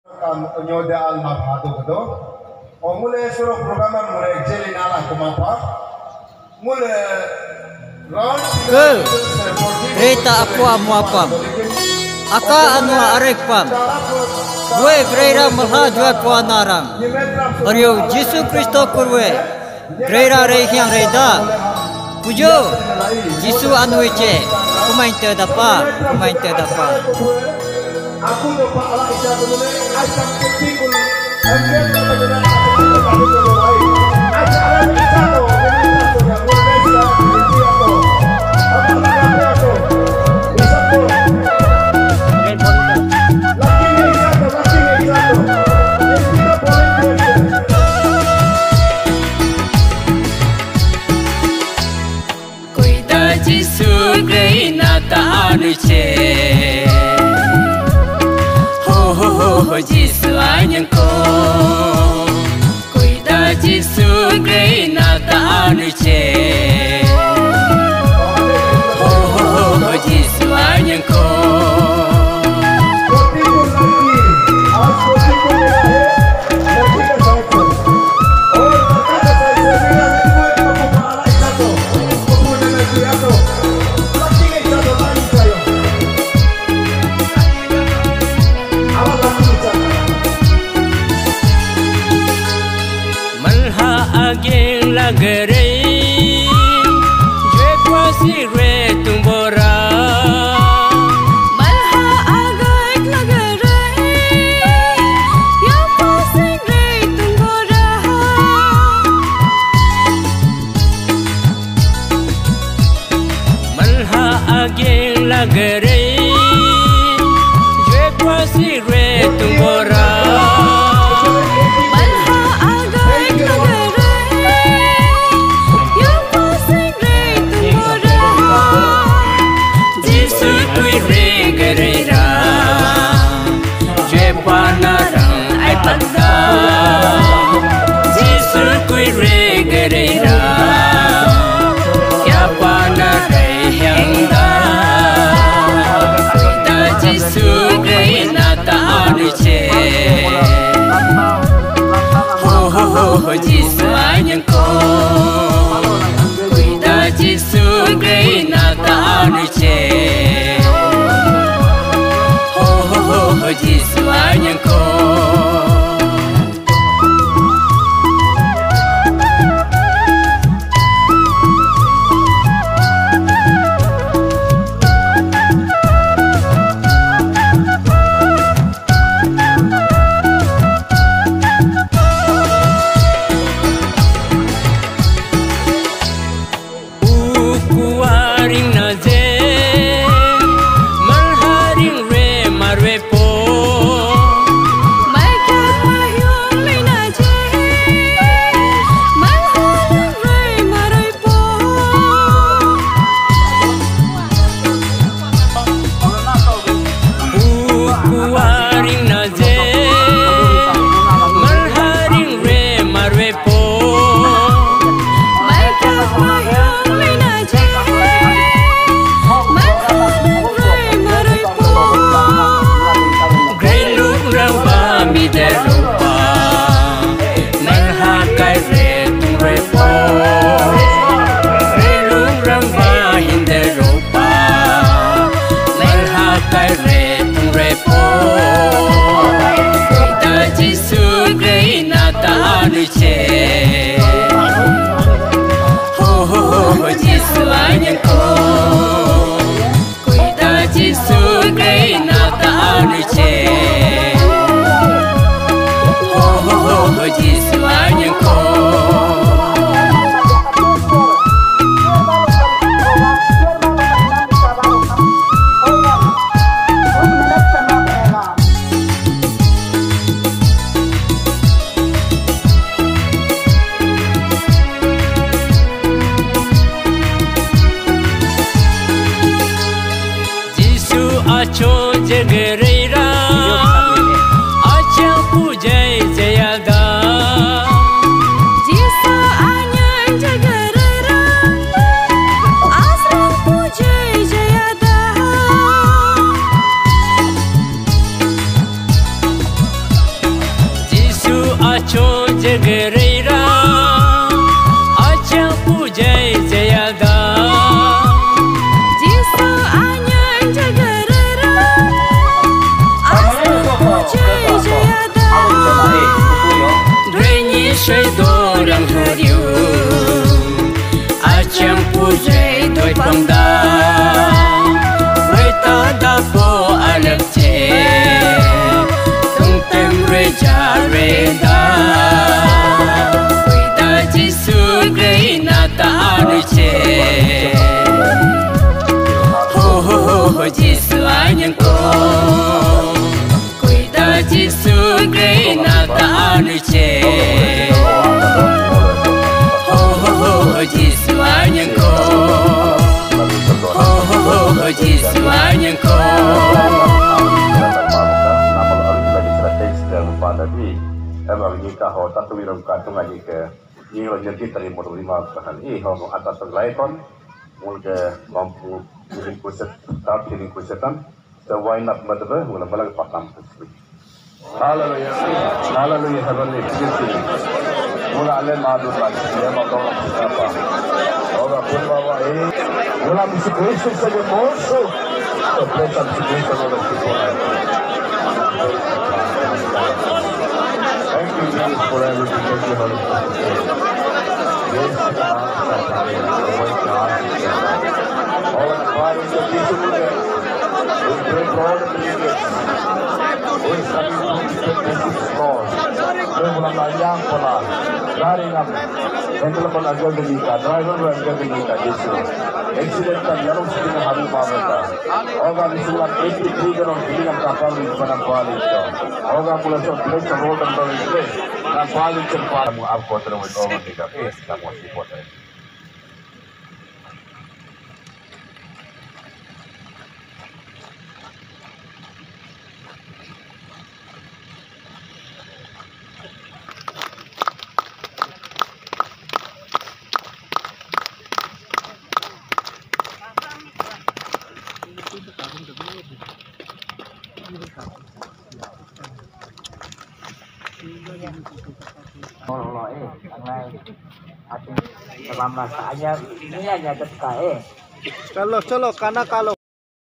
Nyoda al mabhado kado. Mule suruh program mule jelin ala kumapa. Mule round. Girl, Rita apa muapam. Aka anu arek pam. Gue Greira malha jua puanarang. Aryo Yesus Kristo kurwe. Greira rehiang reda. Pujo Yesus anu eche. Kumain terdapa. Aku lupa ala isya dulu ni. Aisyah kepikul. Aisyah Jesus anyang ko cuida Jesus grey nata anuche Jesus anyang ko Gerei, je kuasi re tumbora. Malha agak lagerai, ya kuasi re tumbora. Malha agak lagerai, je kuasi re tumbora. Jesus anyang ko cuida Jesus grey nata anuche Jesus anyang ko Jesus anyang ko cuida Jesus grey nata anuche Jesus anyang ko Acho jagereira, acha pujai jayada. Jisa anyang jagereira, asra pujai jayada. say dorang hariu achang pujay doi pangda ta da po alak che tung tem re ja re da da jisu grei na ta anu che ho ho ho jisu anyang ko da jisu grei na ta anu che ho ho ho jisu anyang ko Jisu anyang ko namal alih lagi strategis dalam pandemi emang jika ho tatu wiram kantung aja ke ini lo jadi tadi modal 5 bahan ho atas terlaikon mulai mampu kirim kuset tak kirim kusetan sewine up madbe mulai balag patam haleluya haleluya heavenly Jesus mulai ale madu lagi dia mau apa Ora pun bawa mula misi Kristus saja mosu ternyata misi Kristus ada di sana. Thank you Jesus for everything that you have done. Yes, all the praise that you do. We pray for all the believers. We study the Lord. We will layang pola. Dari nam, entar pun agak demikian. Driver pun agak demikian. Yesus, accident kan yang sedang hari malam. Orang isulah 83 orang hilang kapal di mana balik. Orang pula sudah road dan balik. Dan balik cepat. Kamu apa terus orang tidak? Kamu masih boleh. Selama saja ini hanya terkait. Chalo, kana kalo.